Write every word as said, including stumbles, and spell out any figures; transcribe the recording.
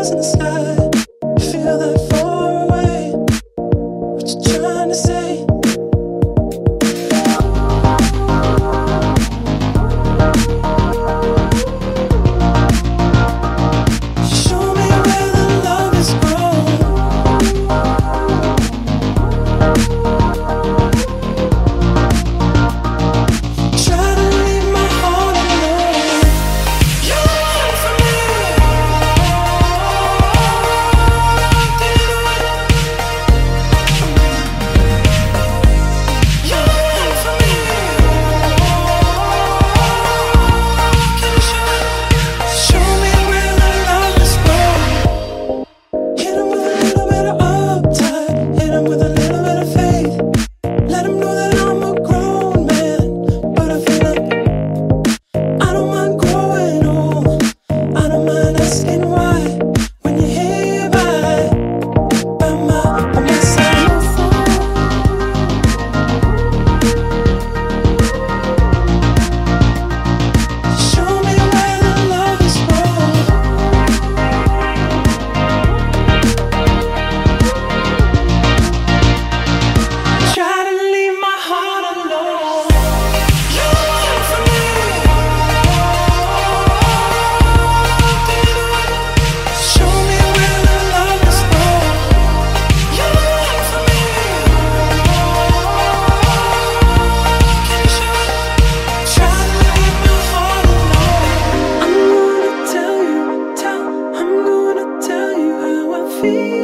stars in the sky. Feel that far away. What you trying to say? Show me where the love is grown. Try to leave my heart alone. You're right for me. You're right for me. Can you show me? Show me where the love is grown. Hit 'em with a little bit of uptight. Hit 'em with a little bit of faith. Let 'em know that I'm a grown man, but I feel like I don't mind growing old. I don't mind asking why. When you're here by, by my, by my side. Show me where the love is grown. Try to leave my heart alone. You're right for me. Show me where the love is grown. You're right for me. Can you show me? Try to leave my heart alone. I'm gonna tell you, tell, I'm gonna tell you how I feel.